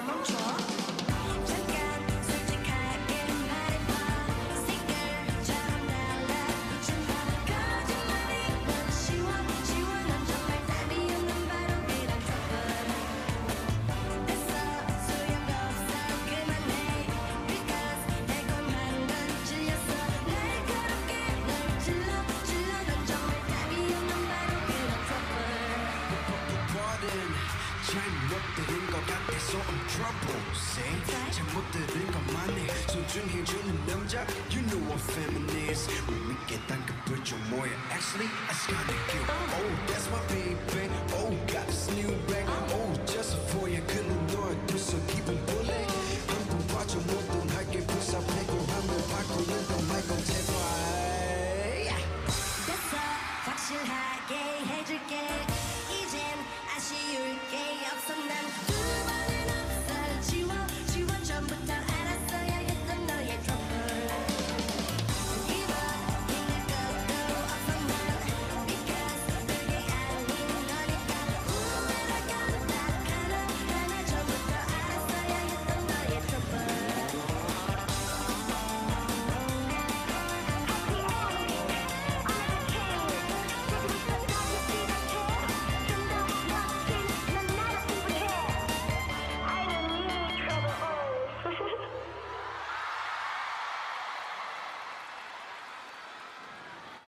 멈춰 잠깐 솔직하게 말해봐 시끌처럼 달라붙은 너 거짓말이 너무 쉬워 넌 정말 답이 없는 바로 그런 trouble 됐어 소용없어 그만해 because 달콤한 건 질렸어 날카롭게 널 찔러 넌 정말 답이 없는 바로 그런 trouble Pardon 잘못 들은 것 같아서 I'm trouble say 잘못 들은 것만에 소중해주는 남자 You know I'm feminist 못 믿게 단급을 좀 모여 Actually I just kinda cute Oh that's my baby Oh got this new bag Oh just for you 그는 널